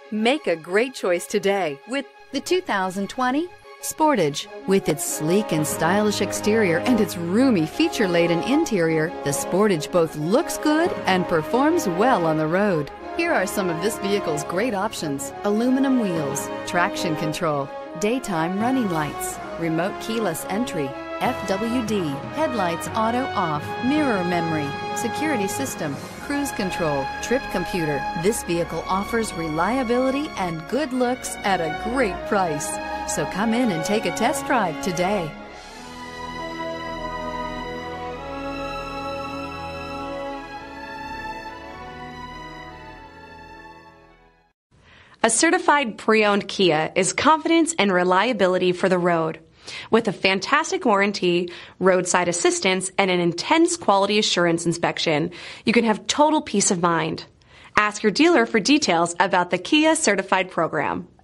Make a great choice today with the 2020 Sportage. With its sleek and stylish exterior and its roomy feature-laden interior, the Sportage both looks good and performs well on the road. Here are some of this vehicle's great options: aluminum wheels, traction control, daytime running lights, remote keyless entry, FWD, headlights auto off, mirror memory, security system, cruise control, trip computer. This vehicle offers reliability and good looks at a great price. So come in and take a test drive today. A certified pre-owned Kia is confidence and reliability for the road. With a fantastic warranty, roadside assistance, and an intense quality assurance inspection, you can have total peace of mind. Ask your dealer for details about the Kia Certified program.